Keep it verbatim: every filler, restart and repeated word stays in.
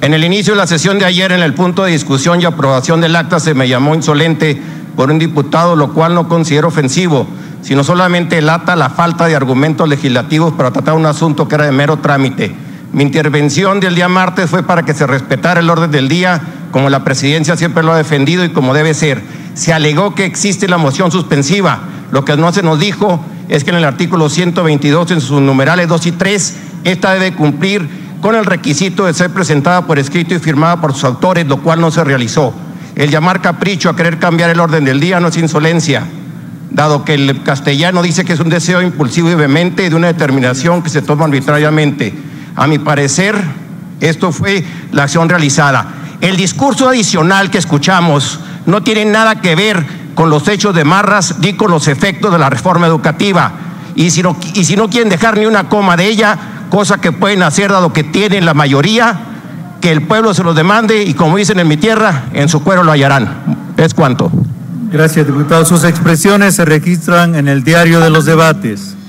En el inicio de la sesión de ayer, en el punto de discusión y aprobación del acta, se me llamó insolente por un diputado, lo cual no considero ofensivo, sino solamente delata la falta de argumentos legislativos para tratar un asunto que era de mero trámite. Mi intervención del día martes fue para que se respetara el orden del día, como la presidencia siempre lo ha defendido y como debe ser. Se alegó que existe la moción suspensiva. Lo que no se nos dijo es que en el artículo ciento veintidós, en sus numerales dos y tres, esta debe cumplir con el requisito de ser presentada por escrito y firmada por sus autores, lo cual no se realizó. El llamar capricho a querer cambiar el orden del día no es insolencia, dado que el castellano dice que es un deseo impulsivo y vehemente de una determinación que se toma arbitrariamente. A mi parecer, esto fue la acción realizada. El discurso adicional que escuchamos no tiene nada que ver con los hechos de Marras ni con los efectos de la reforma educativa. Y si no, y si no quieren dejar ni una coma de ella, cosa que pueden hacer dado que tienen la mayoría, que el pueblo se los demande y, como dicen en mi tierra, en su cuero lo hallarán. Es cuanto. Gracias, diputado. Sus expresiones se registran en el diario de los debates.